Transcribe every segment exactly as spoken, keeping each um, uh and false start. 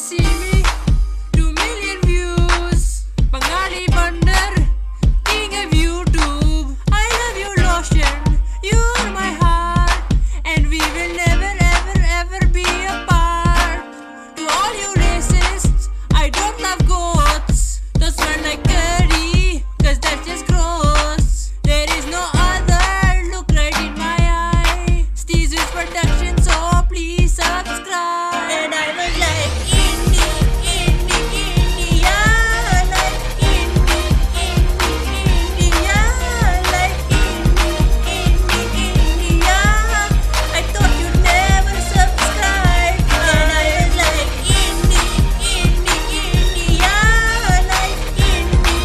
see me, two million views. Bengali wonder, king of YouTube. I love you, Lotion, you're my heart, and we will never, ever, ever be apart. To all you racists, I don't love goats. Those smell like curry, cause that's just gross. There is no other, look right in my eye. Steve's production, so please subscribe. And I was like, Indie, Indie, India, like Indie, Indie, India, like Indie, Indie, India. I thought you'd never subscribe. And I was like, Indie, Indie, India, like Indie,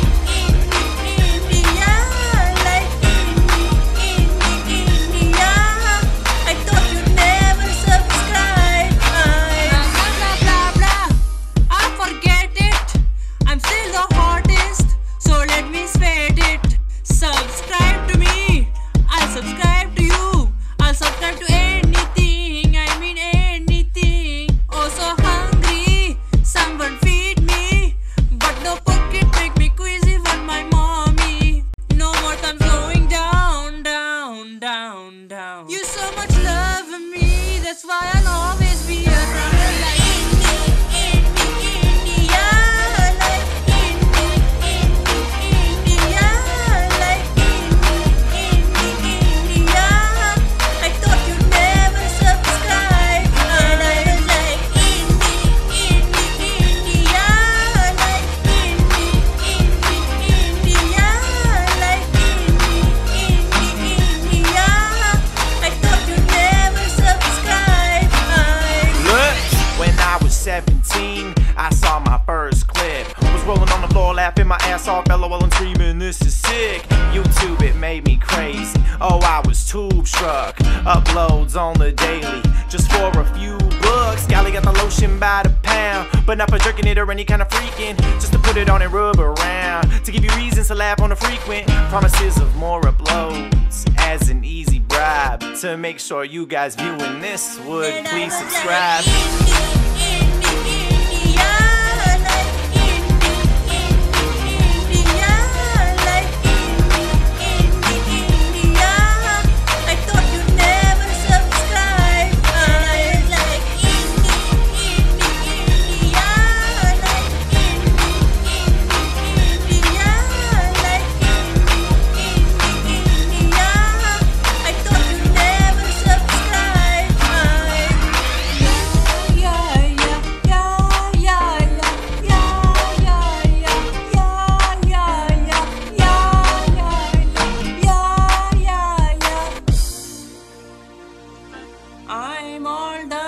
Indie, India, like Indie, Indie, India. I thought you'd never subscribe. I blah blah blah blah. I forget it. I'm still the hottest, so let me sweat it. Subscribe to me. I'll subscribe to you. I'll subscribe to anything. I mean anything. Oh, so hungry. Someone feed me. But no pocket make me queasy when my mommy. No more time going down, down, down, down. You so much love me, that's why I'll always be around. Like Indie, Indie, India, like Indie, Indie, India, like Indie, Indie, India. I thought you'd never subscribe. And I was like Indie, Indie, India, like Indie, Indie, India, like Indie, Indie, India. I thought you'd never subscribe. I Look, when I was seventeen, I saw my first clip. Was rolling on the floor, laughing my ass off, LOL and screaming, this is sick. YouTube, it made me crazy. Oh, I was tube struck. Uploads on the daily, just for a few bucks. Golly got the lotion by the pound, but not for jerking it or any kind of freaking. Just to put it on and rub around, to give you reasons to laugh on the frequent. Promises of more uploads as an easy bribe. To make sure you guys viewing this would And I please was like, subscribe. Indie, Indie, India, like Indie, Indie, India, like Indie, Indie, India. I thought you'd never subscribe. And I was like Indie, Indie, India, like Indie, Indie, India, like Indie, Indie, India. I thought you'd never subscribe. Yeah, yeah, yeah, yeah, yeah, yeah, yeah, yeah, yeah, yeah, yeah, yeah, yeah, yeah, yeah. I'm all done.